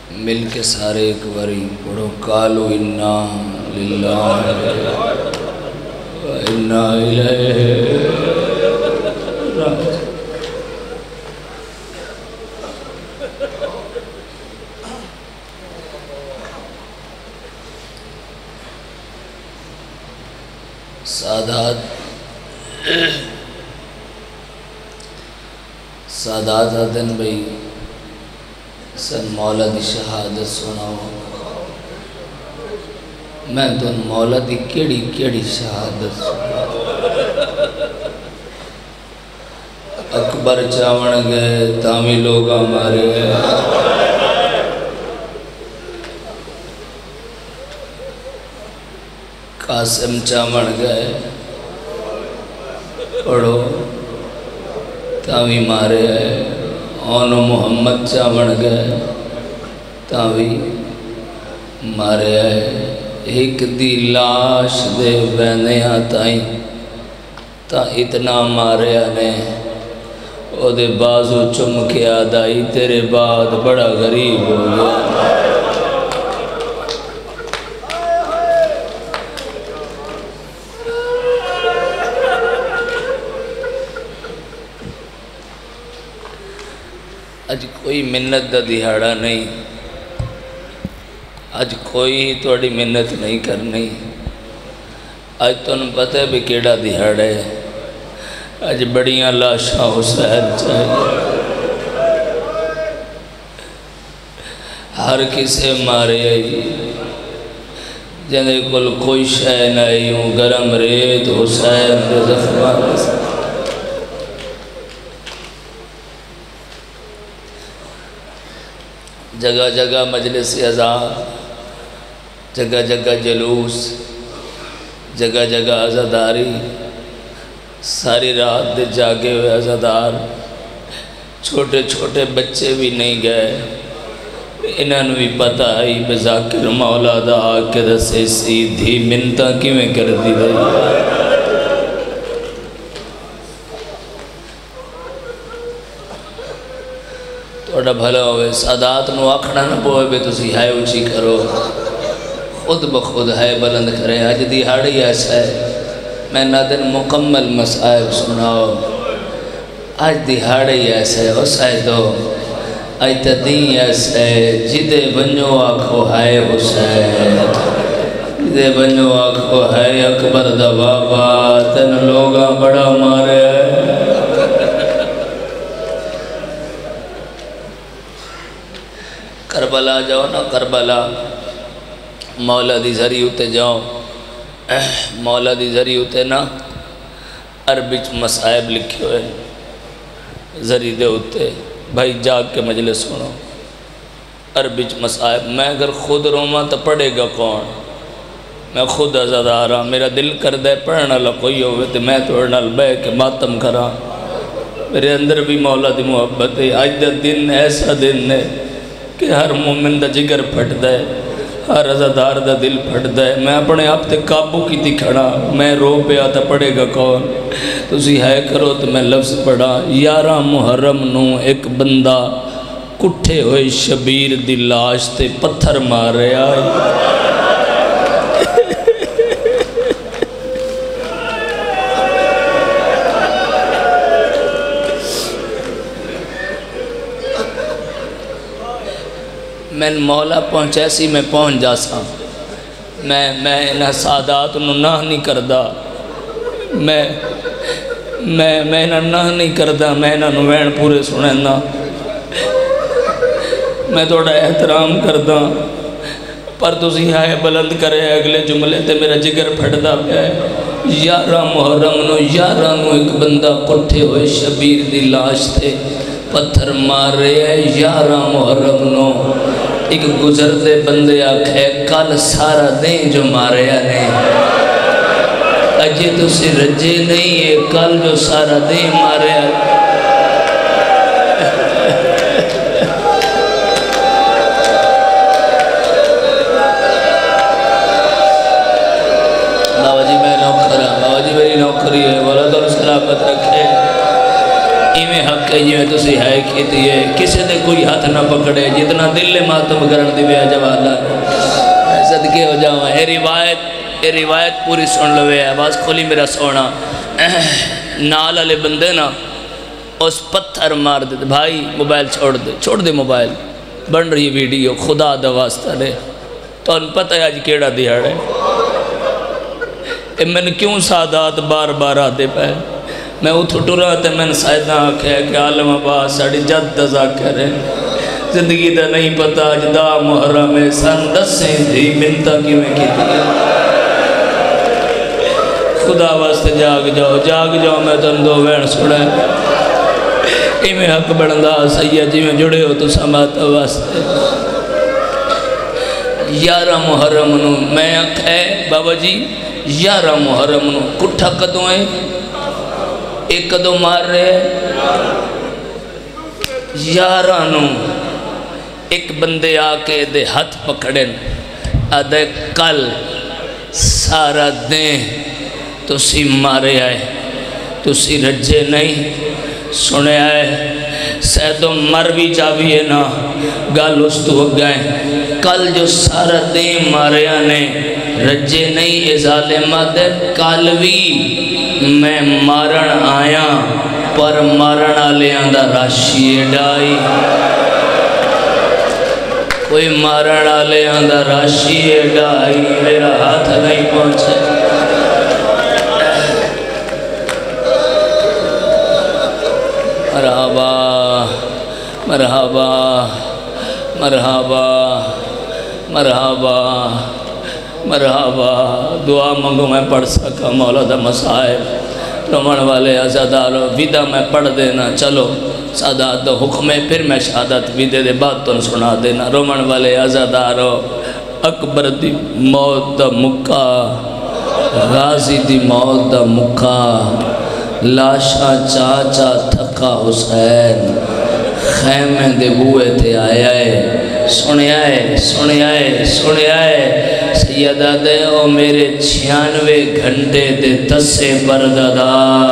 مل کے سارے ایک باری پڑھو قالوا انا للہ و انا الیہ راجعون۔ سادات آدن بھئی سن مولا دی شہادت سناؤ۔ میں تو مولا دی کیڑی شہادت سناؤ۔ اکبر چاون گئے تامی لوگا مارے گئے، قاسم چاون گئے پڑھو تاوی مارے آئے، اونو محمد چاون گئے تاوی مارے آئے۔ ایک دی لاش دے بینے آتائیں تا اتنا مارے آنے، او دے بازو چم کے آدائی تیرے بعد بڑا غریب ہو گیا۔ اج کوئی منت دا دہاڑا نہیں، اج کوئی توڑی منت نہیں کرنی۔ اج تو انہوں پتہ ہے بھی کیڑا دہاڑا ہے۔ اج بڑیاں لاشاں حسین چاہیے، ہر کسے مارے آئی جنے کل کوئی شے نہیں ہوں، گرم ریت حسین دے زخمان سے۔ جگہ جگہ مجلس عزا، جگہ جگہ جلوس، جگہ جگہ عزاداری، ساری رات دے جاگے ہوئے عزادار، چھوٹے چھوٹے بچے بھی نہیں گئے۔ انہوں بھی پتہ آئی بذاکر مولا دا آکے دسے سیدھی منتہ کیویں کر دی رہی۔ توڑا بھلا ہوئے سادات نو آکھنا نہ بوئے بے تسی ہائے اچھی کرو، خود بخود ہائے بلند کرے۔ آج دیہاڑی ایسا ہے، میں نہ دن مکمل مسائب سناؤ۔ آج دیہاڑی ایسا ہے، اس آئے دو آج تدین ایسا ہے، جدے بنجو آکھو ہائے حسین، جدے بنجو آکھو ہائے اکبر دا بابا، تن لوگاں بڑا مارے ہے۔ کربلا جاؤ نا، کربلا مولا دی ذریع ہوتے جاؤ، مولا دی ذریع ہوتے نا عربچ مسائب لکھے ہوئے ذریع دے ہوتے، بھائی جاگ کے مجلس سنو۔ عربچ مسائب میں اگر خود روما تو پڑھے گا کون؟ میں خود عزادارا، میرا دل کر دے پڑھنا لکوئی ہوئے تو میں توڑنا لبے کے ماتم کرا۔ میرے اندر بھی مولا دی محبت ہے۔ آج دا دن ایسا دن ہے کہ ہر مومن دا جگر پھٹ دے، ہر عزادار دا دل پھٹ دے۔ میں اپنے آپ تے قابو کی تھی کھڑا، میں رو پہ آتا پڑھے گا کون؟ تسی ہے کرو تو میں لفظ پڑھا۔ 11 محرم نو ایک بندہ کٹھے ہوئے شبیر دی لاش تے پتھر مار رہے آئے۔ میں مولا پہنچے سی میں پہنچ جا سا، میں انہا سادات انہوں نہ نہیں کردہ، میں انہا نہ نہیں کردہ، میں انہا نوین پورے سنینا، میں توڑا احترام کردہ، پر تسی ہائے بلند کرے اگلے جملے تے میرا جگر پھٹدا پیا ہے۔ 11 محرم نو 11 نو ایک بندہ کٹھے ہوئے شبیر دی لاش تے پتھر مار رہے ہیں۔ 11 محرم نو ایک گزرتے بندے آکھے کل سارا دیں جو مارے آنے، اجے تو سے رجے نہیں ہے کل جو سارا دیں مارے آنے۔ بابا جی میں نوکرہ، بابا جی میری نوکری ہے، والا تو سلامت رکھے۔ ایمیں حق ہے جی میں تو سی ہے کی دیئے کسی دے کوئی ہاتھ نہ پکڑے جتنا دل ماتم کرن دی بے جوالا صدقے ہو جاؤں یہ روایت پوری سن لوے ہے آواز کھولی میرا سونا نال والے بندے نا اس پتھر مار دیتے بھائی موبائل چھوڑ دے موبائل بن رہی ویڈیو خدا دا واسطہ دے تو ان پتہ ہے آج کیڑا دیہڑ ہے میں نے کیوں سادات بار بار آتے پہ میں اتھو ٹورا تے میں نے سائدہ آکھے کہ عالم آباد ساڑی جد دزا کرے زندگی دا نہیں پتا جدا محرم سن دسیں تھی منتا کی میں کی دیا خدا واسطے جاگ جاؤ میں تن دو وین سڑے میں حق بڑھندا سید جی میں جڑے ہو تو سماتا واسطے 11 محرم نو میں اکھے بابا جی 11 محرم نو کٹھا کدوں ہے ایک کدوں مار رہے 11 نو ایک بندے آکے دے ہاتھ پکڑیں آدھے کل سارا دیں تو سی مارے آئے تو سی رجے نہیں سنے آئے سیدو مر بھی جاوی ہے نا گال اس تو گئے کل جو سارا دیں مارے آنے رجے نہیں اے ظالمہ دے کالوی میں مارن آیا پر مارن آلے آندہ راشی ڈائی کوئی مارن آلے آندہ راشی ڈائی میرا ہاتھ نہیں پہنچے مرحبا مرحبا مرحبا مرحبا مرحبا دعا منگو میں پڑھ سکا مولا دا مسائب رومن والے عزادارو ویدہ میں پڑھ دینا چلو سادات دا حکم ہے پھر میں شہادت ویدے دے بات تو سنا دینا رومن والے عزادارو اکبر دی موت دا مکہ غازی دی موت دا مکہ لاشا چاچا تھکا حسین خیمے دے بوئے تے آیا ہے سنے آئے سیدہ دے او میرے 96 گھنٹے دے تسے بردادا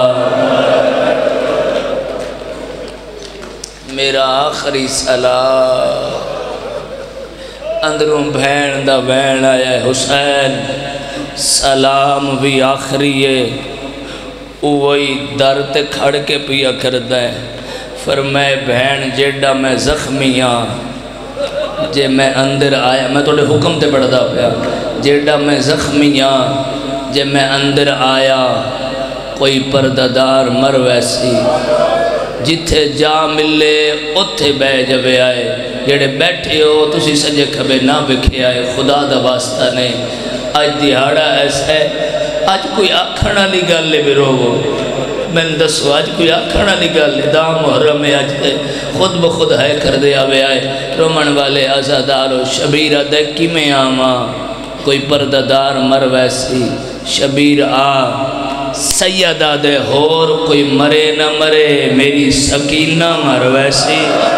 میرا آخری سلام اندروں بھین دا بھین آیا ہے حسین سلام بھی آخری ہے وہی در تے کھڑ کے پیا کردہ ہے فرمائے بہن جیڑا میں زخمی ہاں جے میں اندر آیا میں توڑے حکم تے پڑھ دا پیا جیڑا میں زخمی ہاں جے میں اندر آیا کوئی پرددار مر ویسی جتھے جا ملے اتھے بے جبے آئے جیڑے بیٹھے ہو تسی سجے کھبے نہ بکھے آئے خدا دا واسطہ نہیں آج دیہاڑا ایسا ہے آج کوئی آکھنا نہیں گال لے بھی روگو میں دسو آج کوئی آکھنا نہیں گال لے دا محرم ہے آج تے خود بخود ہے کر دے آوے آئے رومن والے آزادارو شبیرہ دیکھی میں آما کوئی پرددار مر ویسی شبیر آ سیدہ دے ہور کوئی مرے نہ مرے میری سکینہ مر ویسی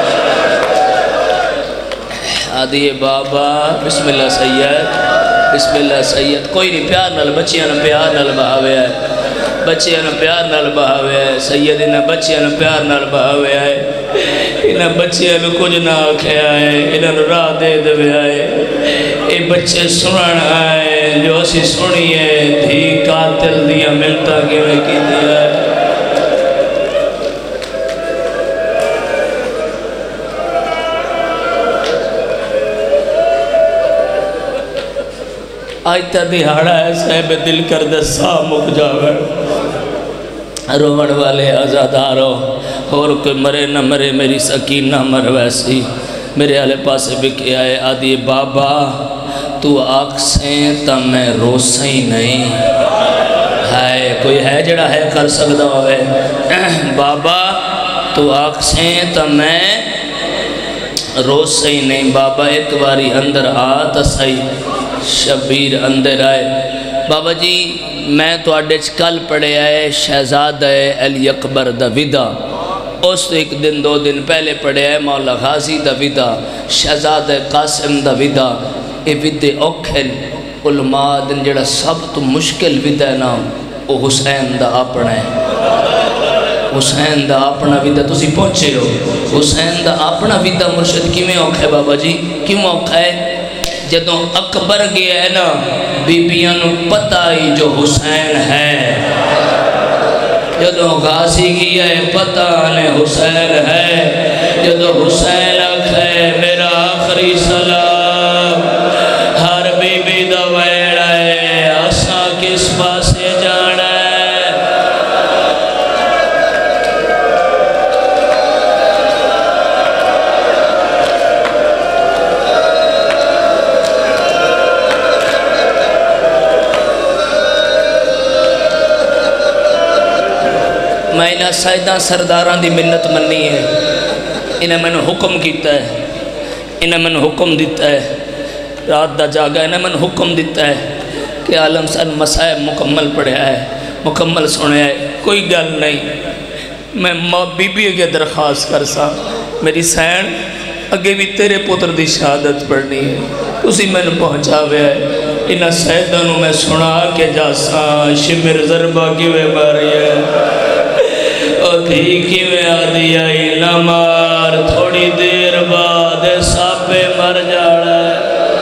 آدھی بابا بسم اللہ سید بسم اللہ سید کوئی نہیں پیار نال بچیاں نال پیار نال بہاوے آئے بچیاں نال پیار نال بہاوے آئے سید انہاں بچیاں نال پیار نال بہاوے آئے انہاں بچیاں نال کچھ نہ آکھے آئے انہاں راہ دے دے آئے اے بچے سنن آئے جو اسی سنیے دھی قاتل دیا ملتا کہ میں کی دیا ہے آج تا دیہاڑا ہے صاحب دل کردہ سا مک جاوے رومن والے آزادارو اور کوئی مرے نہ مرے میری سکینہ مر ویسی میرے آلے پاسے بکے آئے آدھی بابا تو آکسیں تا میں روسیں نہیں ہے کوئی ہے جڑا ہے کر سکتا ہوئے بابا تو آکسیں تا میں روسیں نہیں بابا ایک باری اندر آتا سائی شبیر اندر آئے بابا جی میں تو اڈیچ کل پڑھے آئے شہزادہ علی اکبر دا ودا اس ایک دن دو دن پہلے پڑھے آئے مولا غازی دا ودا شہزادہ قاسم دا ودا اے ودے اوکھل علماء دن جڑا سب تو مشکل ودا ہے نا وہ حسین دا اپنا ہے حسین دا اپنا ویدہ تسی پہنچے ہو حسین دا اپنا ویدہ مرشد کیویں اوکھا ہے بابا جی کیوں اوکھا ہے جدوں اکبر گیا ہے نا بیبیاں نو پتہ ہی جو حسین ہے جدوں غازی گیا ہے پتہ نے حسین ہے جدوں حسین آکھے میرا آخری سلام ہر بی بی دا ویڑا ہے اساں کس پاسے جانا ہے میں انہاں سائدہ سرداران دی منت منی ہے انہیں میں نے حکم کیتا ہے انہیں میں نے حکم دیتا ہے رات دا جاگا انہیں میں نے حکم دیتا ہے کہ عالم سن مسائب مکمل پڑھیا ہے مکمل سنیا ہے کوئی گل نہیں میں بی بی اگے درخواست کر سا میری سین اگے بھی تیرے پتر دی شہادت پڑھنی ہے اسی میں نے پہنچا ہویا ہے انہاں سیدانوں میں سنا کے جاسا شمر ضربہ کیوے باری ہے تھی کیویں آدھی آئی نہ مار تھوڑی دیر بعد ساپے مر جاڑا ہے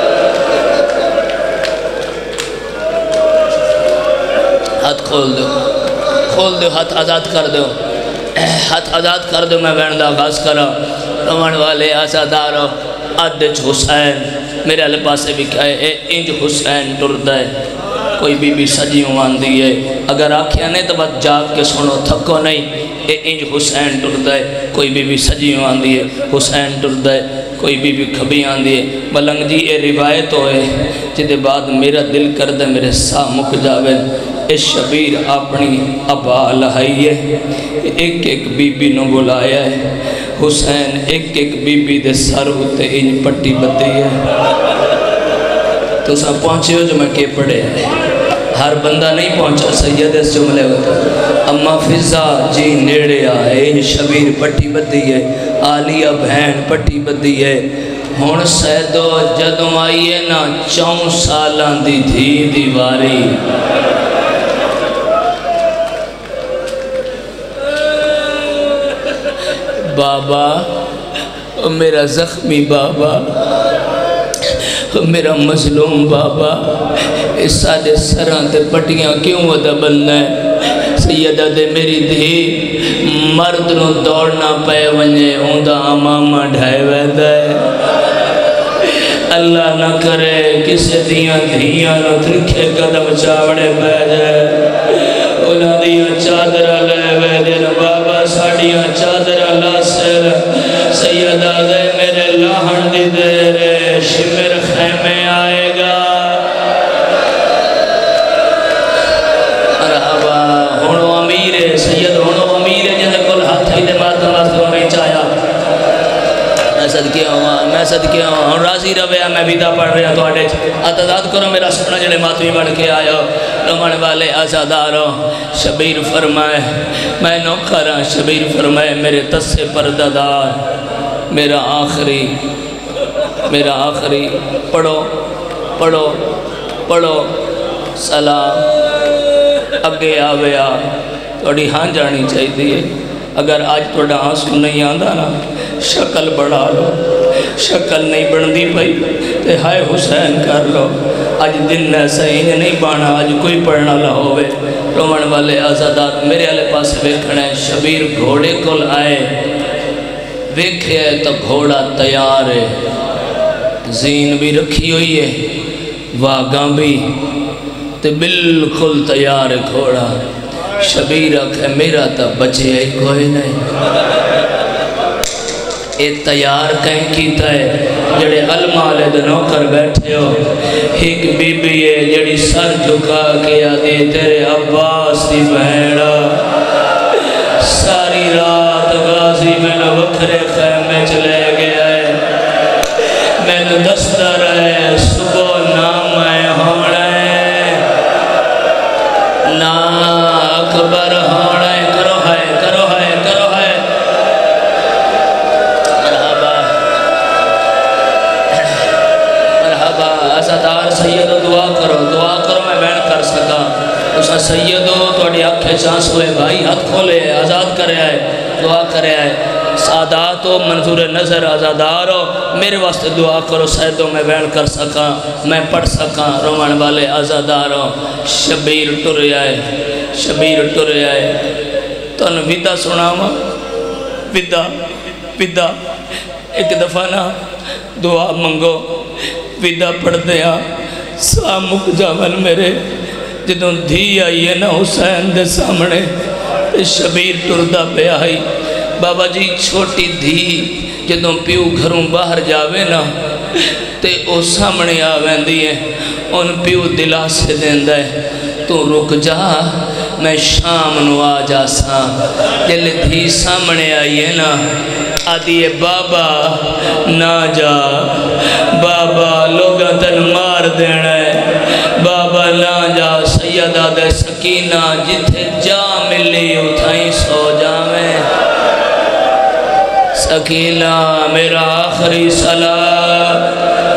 ہاتھ کھول دو ہاتھ آزاد کر دو ہاتھ آزاد کر دو میں بین دا آغاز کرا رمن والے آزادارو آدھچ حسین میرے علی پاسے بھی کہا ہے انج حسین ٹردہ ہے کوئی بی بی سجیوں آندھی ہے اگر آکھیا نہیں تو بات جاگ کے سنو تھکو نہیں اے انج حسین ٹردہ ہے کوئی بی بی سجیوں آندھی ہے حسین ٹردہ ہے کوئی بی بی کھبی آندھی ہے ملنگ جی اے روایت ہوئے جدے بعد میرا دل کردہ میرے سا مک جاوے اے شبیر اپنی ابا لہائی ہے ایک ایک بی بی نو بلایا ہے حسین ایک ایک بی بی دے سر ہوتے انج پٹی بدی ہے تو سب پہنچے ہو جو میں کے پڑھے ہیں ہر بندہ نہیں پہنچا سید اس جملے ہوتا اما فضا جی نیڑے آئے ان شبیر پٹی بدی ہے آلیہ بہن پٹی بدی ہے ہون سیدو جدوں آئیے نا 4 سالان دی تھی دیواری بابا میرا زخمی بابا میرا مظلوم بابا اس سادے سران تے پٹیاں کیوں ودا بننا ہے سیدہ دے میری دھی مرد نو دوڑنا پے ونجے ہوندہ امامہ ڈھائے ویدہ ہے اللہ نہ کرے کسے دیاں دھیاں نو ترکھے قدم چاوڑے پہ جائے انہاں دیاں چادرہ لے ویدے نو بابا ساڑیاں چادرہ لاسر سیدہ دے میرے لاہن دی دے شمر خیمے آئے گا مرحبا ہونو امیر سید ہونو امیر جنہیں کل ہاتھ ہی دے ماتم آسکوں نہیں چاہیا میں صدقے ہوں ہوں راضی رویا میں بیدہ پڑھ رہا تو آٹے اتداد کرو میرا سپنا جڑے ماتوی بڑھ کے آیا رمن والے آزاداروں شبیر فرمائے میں نوکرہ شبیر فرمائے میرے تسے پردہ دار میرا آخری پڑھو سلام اگے آویا توڑی ہاں جانی چاہی دیئے اگر آج توڑا آنسو نہیں آندھا نا شکل بڑھا لو شکل نہیں بڑھندی پئی تے ہائے حسین کر لو آج دن ایسا ہی نہیں بانا آج کوئی پڑھنا نہ ہوئے رومن والے آزادار میرے علیہ پاس ویکھنے شبیر گھوڑے کل آئے ویکھے تو گھوڑا تیار ہے زین بھی رکھی ہوئی ہے واگاں بھی تے بالکل تیار ہے گھوڑا شبیر آکھے میرا تا بچے ہے کوئی نہیں اے تیار کہیں کیتا ہے جڑے علمالے دنوں کر بیٹھے ہو ایک بی بی ہے جڑی سر جھکا کے آدھی تیرے عباس دی بہنڑا ساری رات غازی میں نے وکھرے خیمے چلے گیا ہے میں نے دستر ہے صبح نام ہے ہونا ہے نا اکبر ہونا ہے کرو ہے مرحبا عزادار سید دعا کرو میں بین کر سکا اس سیدو توڑی آنکھیں چانس ہوئے بھائی ہاتھ کھولے آزاد کرے آئے دعا کرے آئے سادات ہو منظور نظر آزادار ہو میرے واسطے دعا کرو سیدوں میں بیان کر سکاں میں پڑھ سکاں رومن والے آزادار ہو شبیر ٹرے آئے شبیر ٹرے آئے تو انہوں ویدہ سناما ویدہ ایک دفعہ نا دعا منگو ویدہ پڑھ دیا سامک جاول میرے جدوں دھی آئی ہے نا حسین دے سامنے شبیر ٹردہ پہ آئی بابا جی چھوٹی دھی جدوں پیو گھروں باہر جاوے نا تے او سامنے آویں دیئے ان پیو دلا سے دیندہ ہے تو رک جا میں شام نو آ جا سا جلے دھی سامنے آئی ہے نا آدھی بابا نہ جا بابا لوگا تن مار دینا ہے بابا نہ جا سیدہ دے سکینہ جتھے جا ملی اتھائیں سو جاویں سکینہ میرا آخری صلاة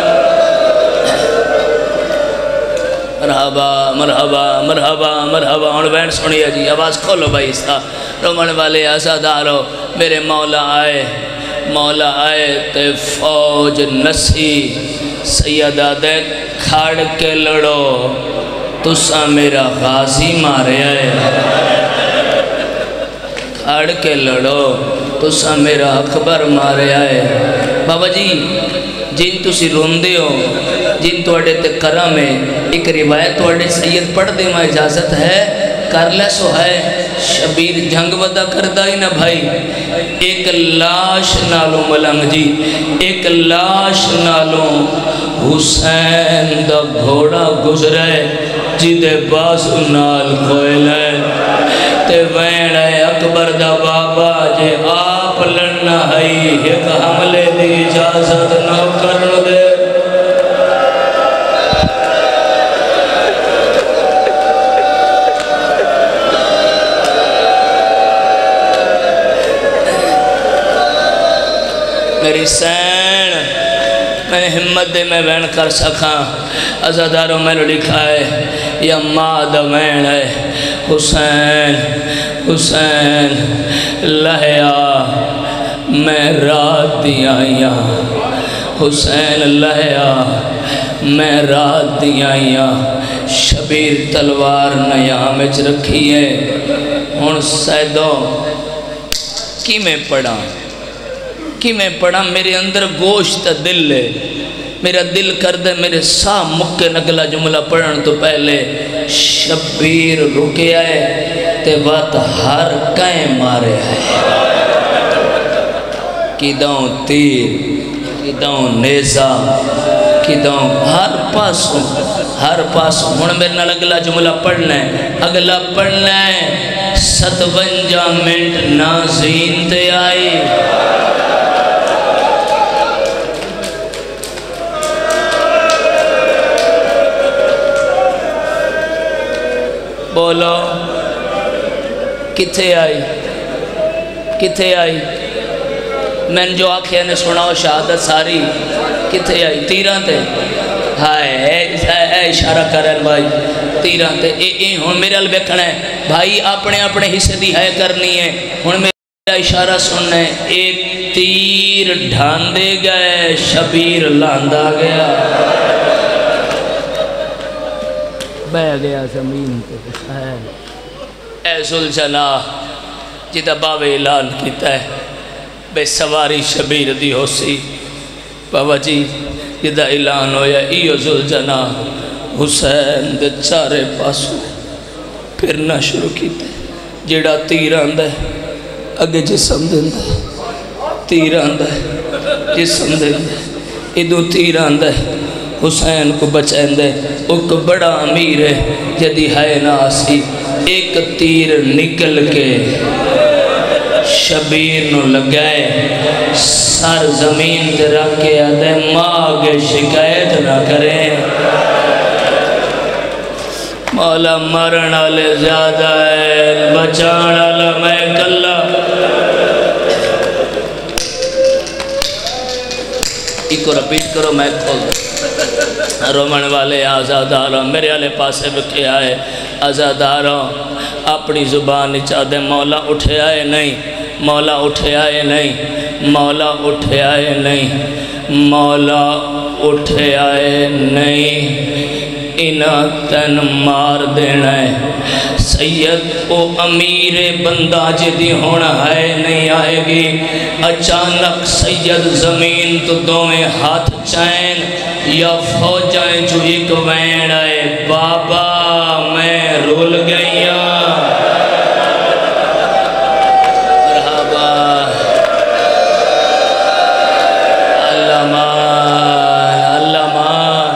مرحبا مرحبا مرحبا مرحبا اور بینڈ سنیا جی آواز کھولو بھائی سا رومن والے آزادارو میرے مولا آئے تے فوج نسی سیدہ دے کھاڑ کے لڑو تسا میرا غازی مارے آئے کھاڑ کے لڑو تسا میرا اکبر مارے آئے بابا جی جن تسی روندے ہو جن توڑے تے کرم ہے ایک روایت توڑے سید پڑھ دے میں اجازت ہے کر لے سو ہے شبیر جنگ ودا کردہ ہی نہ بھائی ایک لاش نالو ملنگ جی ایک لاش نالو حسین دا گھوڑا گزرے جدے بازو نال کوئلے تے وین ہے اکبر دا بابا جے آپ لڑنا ہے ایک حملے دی اجازت نہ کرن دے میری سین میں ہمت دے میں وین کر سکاں ازاداروں میں لکھا ہے یا ماد وین ہے حسین حسین لہیا میں رات دیاں حسین لہیا میں رات دیاں شبیر تلوار نیامچ رکھی ہے ہن سیدوں کی میں پڑھا میرے اندر گوشت دل ہے میرا دل کر دے میرے سا مکے نگلا جملہ پڑھن تو پہلے شبیر رکے آئے تے بات ہر کائیں مارے آئے کی داؤں تیر کی داؤں نیزہ کی داؤں ہر پاسوں ہن میرے نال اگلا جملہ پڑھنا ہے اگلا پڑھنا ہے 57 منٹ نازین تے آئی بولو کتھے آئی میں جو آنکھیں نے سناو شہادت ساری کتھے آئی تیران تے اے اشارہ کرن بھائی تیران تے ہون میرے البیکھن ہے بھائی اپنے حصے دی ہے کرنی ہے ہون میرا اشارہ سننا ہے ایک تیر ڈھاندے گئے شبیر لاندہ گیا بہ گیا زمین پہ حسین اے ذوالجلال جدہ باوے اعلان کیتا ہے بے سواری شبیر دی ہو سی بابا جی جدہ اعلان ہویا ایو ذوالجلال حسین دے چارے پاسو پھرنا شروع کیتا ہے جڑا تیر آندہ ہے اگے جسم دیندہ ہے تیر آندہ ہے جسم دیندہ ہے ادو تیر آندہ ہے حسین کو بچائیں دے ایک بڑا امیر ہے جدی ہے ناسی ایک تیر نکل کے شبیر نو لگائے سر زمین تے رکھ کے آدھے ماں کے شکایت نہ کریں مولا مرنا لے زیادہ ہے بچانا لے میں کلا ایک کو رپیٹ کرو میں کھول دوں رومن والے آزادارہ میرے والے پاسے بکھے آئے عزاداروں اپنی زبان چاہتے مولا اٹھے آئے نہیں، مولا اٹھے آئے نہیں، مولا اٹھے آئے نہیں، مولا اٹھے آئے نہیں، انہاں تن مار دینا ہے۔ سید او امیر بندہ جدی ہونا ہے نہیں آئے گی۔ اچانک سید زمین تو دویں ہاتھ چین یا فوجائیں جو ایک وین آئے، بابا میں رول گئیاں۔ مرحبا اللہ مان، اللہ مان،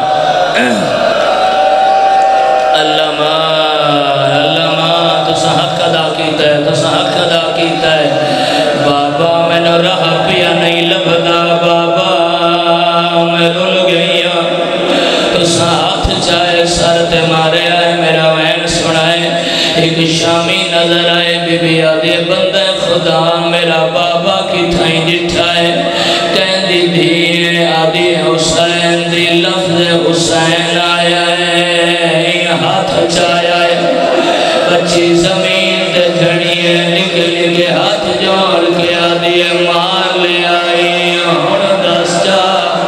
اللہ مان، اللہ مان، تو حق ادا کیتا ہے، تو حق ادا کیتا ہے۔ بابا میں نے رہا پیا نہیں لبدا، بابا میں رول گئیاں، تو ہاتھ چاہے سر تے مارے آئے، میرا وین سنائے، ایک شامی نظر آئے، بی بی آدھے بندہ خدا میرا بابا کی تھائیں جٹھا ہے، کہن دی دین آدھی حسین دی لفظ حسین آیا ہے، ہاتھ چایا ہے، بچی زمین تے جھڑی ہے، نکل کے ہاتھ جوڑ کے آدھی مار لے آئی، ہون دس جا۔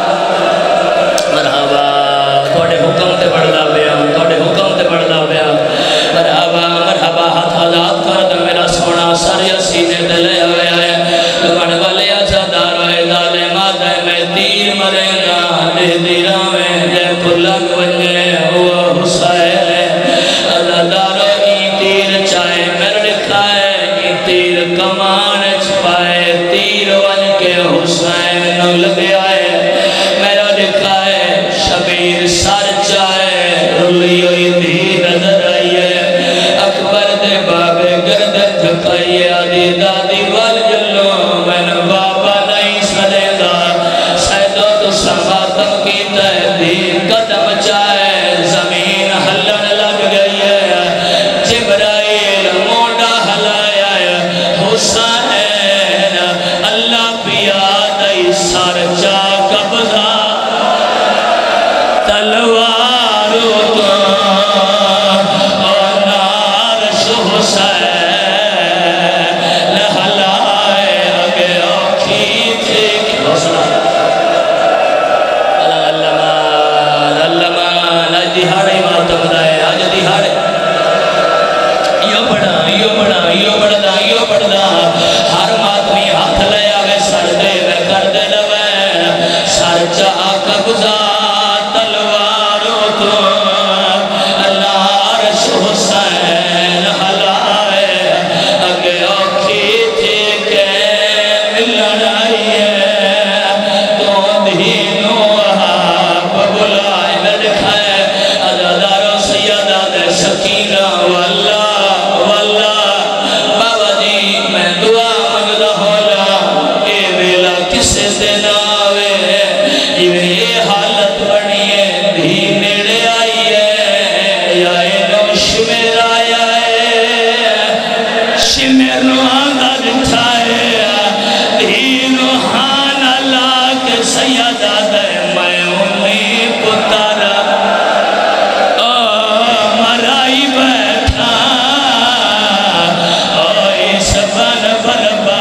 مرحبا توڑے حکم تے پڑھدا پیا، توڑے حکم تے پڑھدا پیا، مرحبا مرحبا، ہاتھ آزاد کر دے میرا سونا، سر یا سینے تے لے ہوئے آئے، لگن والے عزادار ہوئے ظالم آدھے میں تیر مرے گا، دے دیرہ میں جے کو لگ ونجے ہوا حسین ہے، عزاداروں ای تیر چاہے میرے لکھا ہے، ای تیر کمان چھپائے، تیر ون کے حسین نو لگے آئے، میرا لکھا ہے شبیر سر چاہے، رلی ہوئی بھی نظر آئی ہے، اکبر دے بابے گردن جھکائیے، آدھی دادی وال جلو، میں نے بابا نہیں سنے دا، سیدو تو سماتم کی تحدید قدم چاہے، زمین ہلن لگ گئی ہے، جبرائیل موڑا ہلایا ہے، حسین اللہ پیاد ای سر چا قبضہ، تلوارو تو اور نارش حسین لہلائے اگے آنکھی تھی کہ حسین اللہ مان، اللہ مان، آج دیہاڑے ماتم دائے، آج دیہاڑے یو بڑھنا ہر ماتمی ہاتھ لے آگے سر دے میں کر دے لوے، سر چاہ قبضہ تلوارو تو اللہ عرش حسین حلائے اگے آنکھی تھی کہ ملن آئی ہے، تو دھینو آپ بلائے میں لکھا ہے، عزاداروں سیدہ دے سکینہ واللہ بابا جی میں دعا مگدہ ہولا، اے ویلا کسے دن آوے، یہ حالت بڑھئے دھی نیڑے آئی ہے، یا اینو شمیر آیا ہے، شمیر نو آنگا جٹھائے، دھینو ہان اللہ کے سیدہ دے میں امی پتارا مرائی بیٹھا، سبن بربا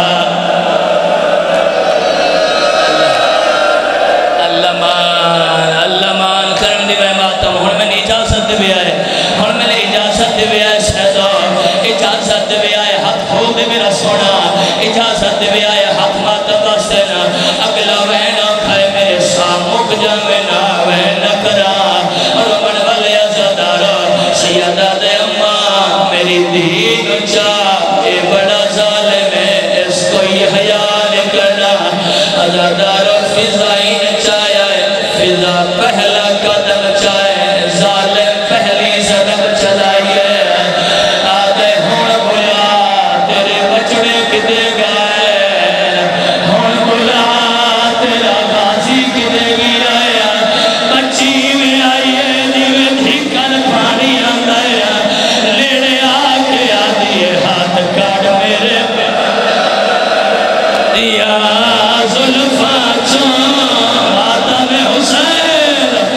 اللہ مان کرن دی میں ماتم، ہن میں نے اجازت بھی آئے، ہن میں نے اجازت بھی آئے، سیدو اجازت بھی آئے، ہاتھ کھول دے میرا سونا، اجازت بھی آئے، ہاتھ ماتم باستے نا، اگلا وینا کھائے میرے سامک جامنا وینا کرا، اور من والے عزادارا سیدہ دے اماں میری دین چاہ، اے بڑا ظالم ہے، اس کو یہ حیال کرنا، عزاداروں فضائیں چاہیا ہے، فضا پہلا قدم چاہے، ظالم پہلی صدم چلائیے، آدھے ہون بلا تیرے بچڑے کدے گئے، ہون بلا تیرا غازی کدے گیا، بچی میں آئیے دیوے دھیکن پانی آنگایا، لیڑے آکے آدھیے ہاتھ کاڑ میرے پہ، یا ظلفہ چون ماتم حسین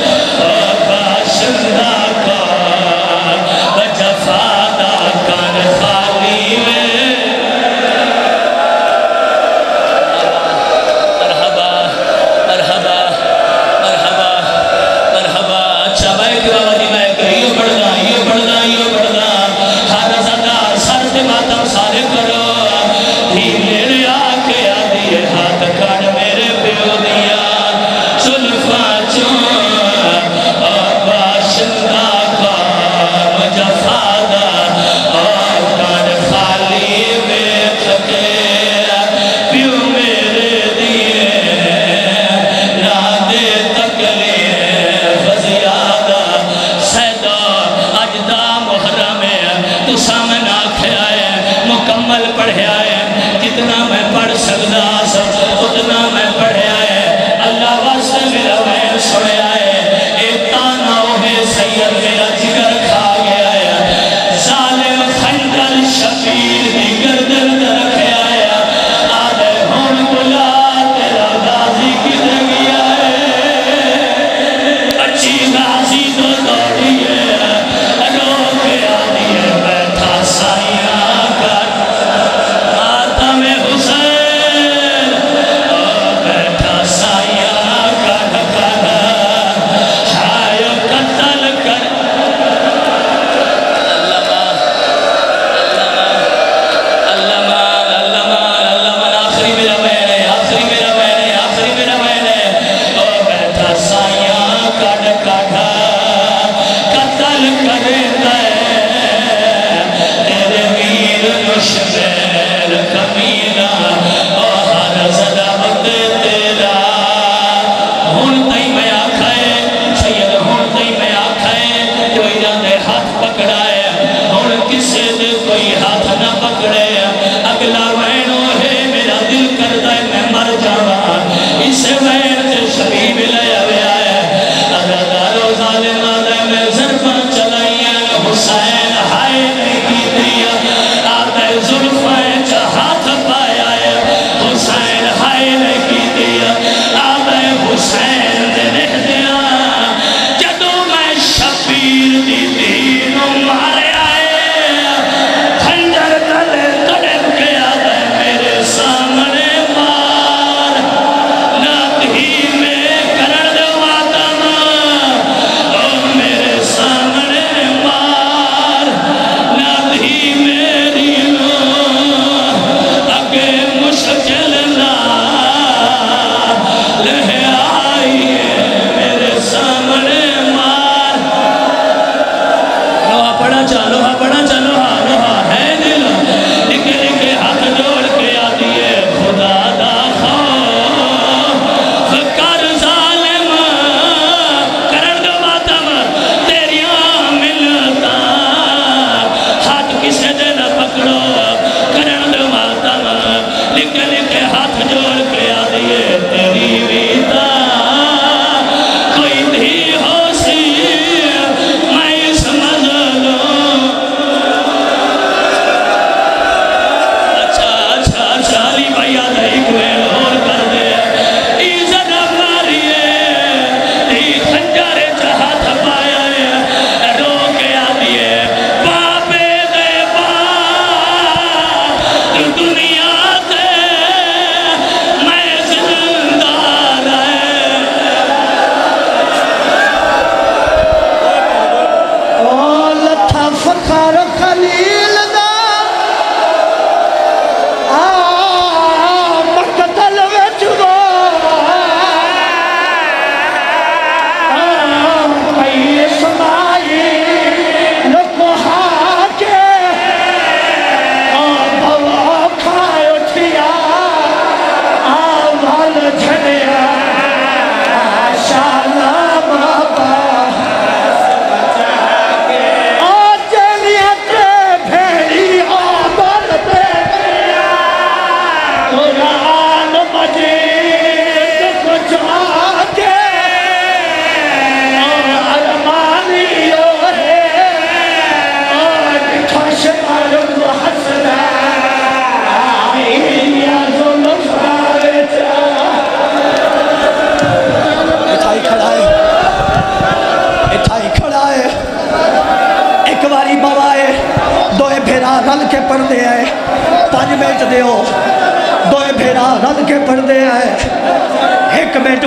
دیو دوئے بھیڑا رد کے پڑھ دے آئے ایک منٹ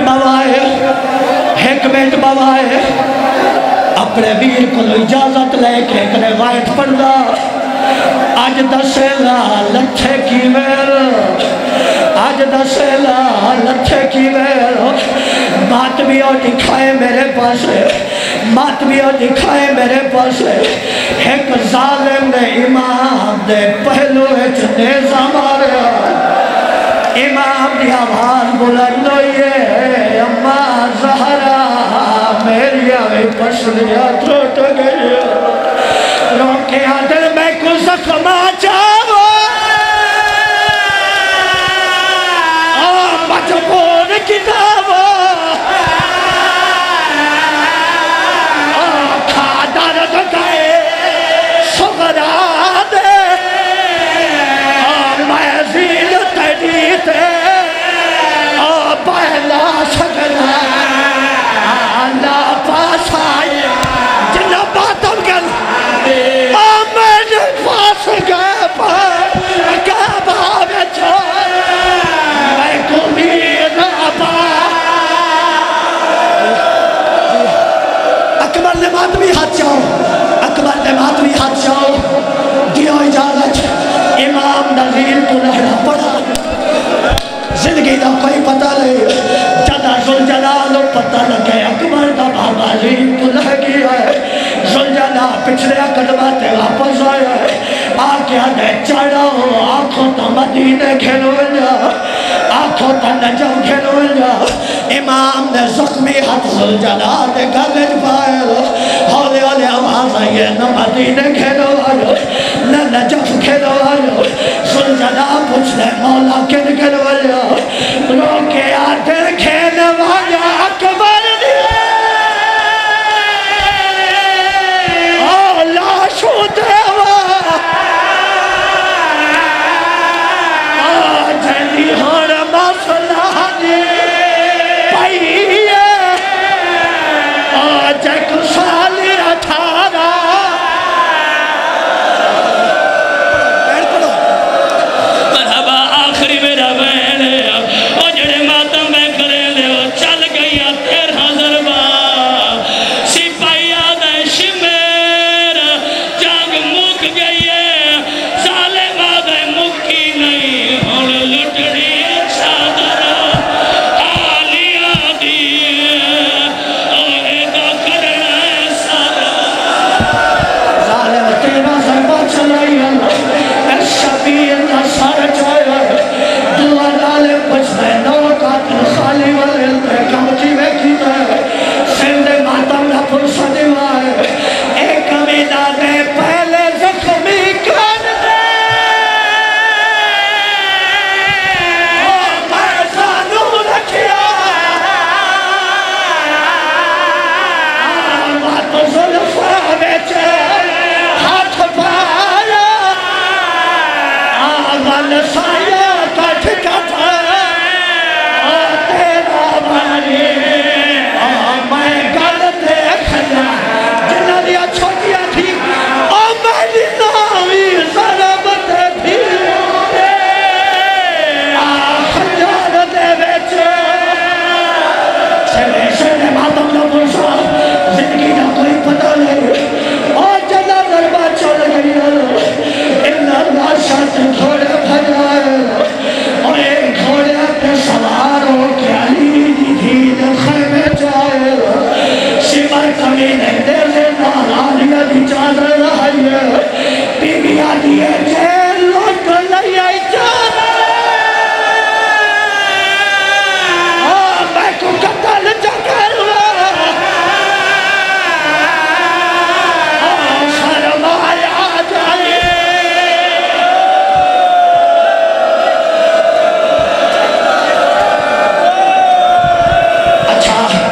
بوائے اپنے ویر کو اجازت لے کے ایک روایت پڑھ دا آج دسیلا لچھے کی ویر آج دسیلا لچھے کی ویر ماتمیوں دکھائے میرے پاس ماتمیوں دکھائے میرے پاس ایک ظالم نے امام دے پہلو نیزہ ماریا امام دی آواز بلند ہوئیے اماں زہرا میری آئی پسلیاں ٹوٹ گئی روکے آدھر میں کو زخمہ چاہو مجبور کتابو زندگی دا کوئی پتہ نہیں جدہ زلجلال پتہ لگے اکبر دا بابا عظیم تو لہ گیا ہے زلجلال پچھلے قدمات واپس آیا ہے آکے آدھے چڑھا ہو آنکھوں تا مدینہ کھلو جا آنکھوں تا نجم کھلو جا امام نے زخمی حد زلجلال دے گلج پائے ہولے ہولے آواز آئیے نہ مدینہ کھلو آئے نہ نجم کھلو آئے زلجلال پوچھ لے مولا کن کھلو آئے روکے آتے کھیلے والا اکبر دیئے لاشو دیوا جنی ہر مسئلہ دی پائیے جک سالی 18 مرحبا آخری میرا بہن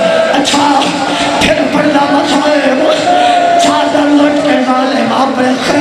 خیر